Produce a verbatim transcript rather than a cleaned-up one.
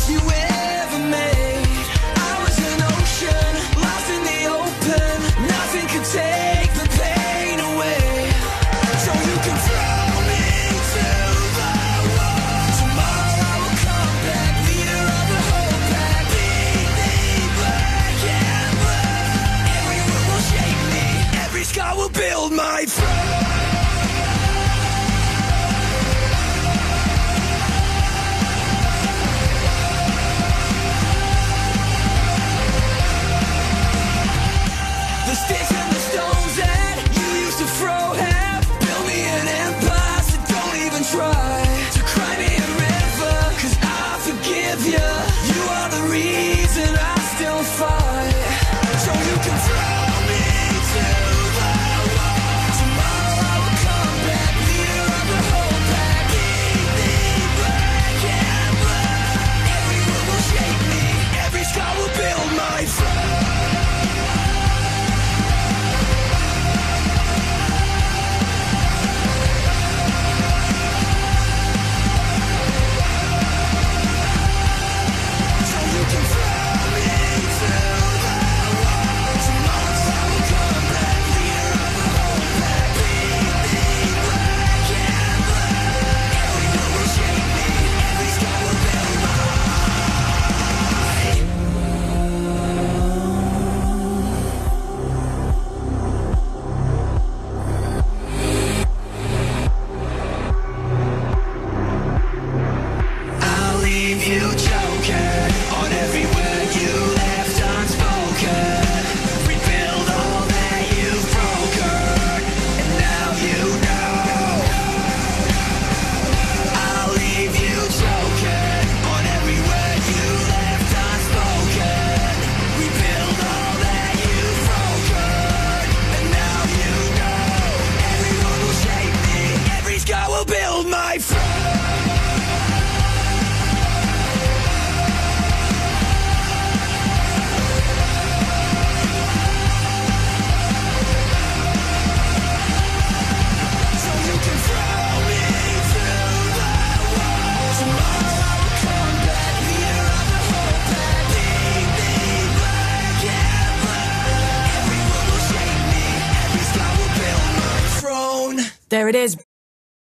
you ever made. I was an ocean, lost in the open. Nothing could take the pain away. So you can throw me to the wall. Tomorrow I will come back, leader of the whole pack. Beat me black and blue. Every word will shape me, every scar will build my throne. Sticks and the stones that you used to throw have built me an empire, so don't even try to cry me a river, cause I forgive you. You are the reason I still fight. So you can throw me to the wall. Tomorrow I will come back, leader of the whole pack. Beat me black and blue. Every word will shape me, every scar will build my throne. There it is,